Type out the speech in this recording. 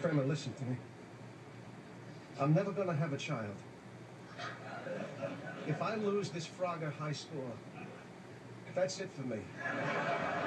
Kramer, listen to me. I'm never gonna have a child. If I lose this Frogger high score, that's it for me.